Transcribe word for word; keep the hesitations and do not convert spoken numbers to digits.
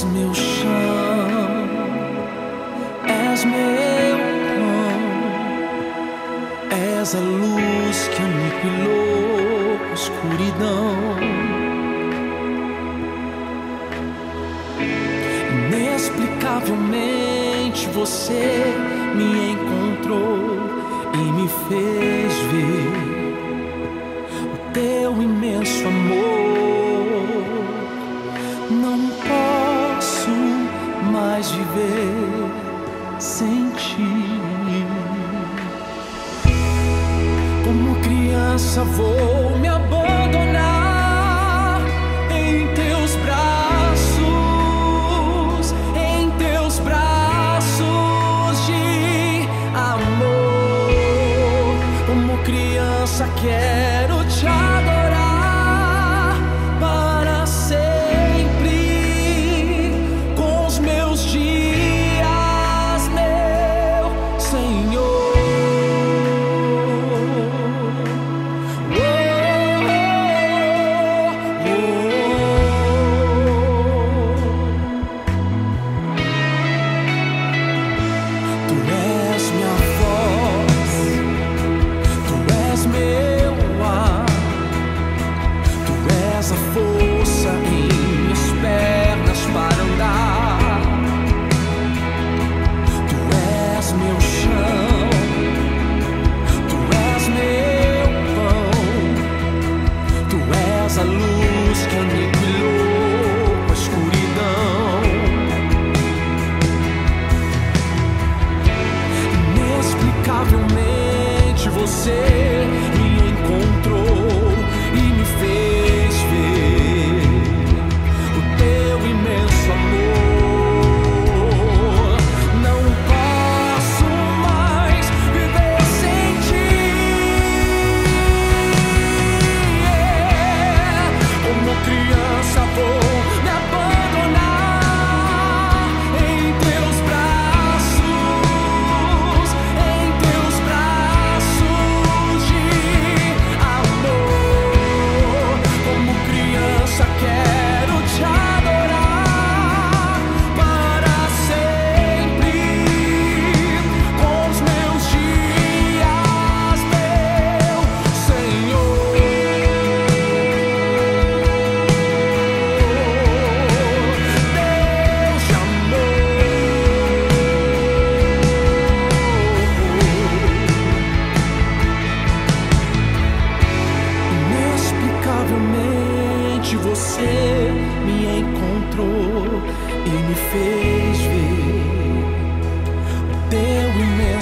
és meu chão, és meu pão, és a luz que aniquilou a escuridão. Inexplicavelmente você me encontrou e me fez ver o teu imenso amor. Não posso mais viver sem ti. Como criança vou me abandonar em teus braços, em teus braços de amor. Como criança quero te adorar para sempre, com os meus dias, meu Senhor. A força em minhas pernas para andar. Tu és meu chão, tu és meu pão, tu és a luz que aniquilou a escuridão. Inexplicavelmente você me encontrou e me fez você me encontrou e me fez ver o teu imenso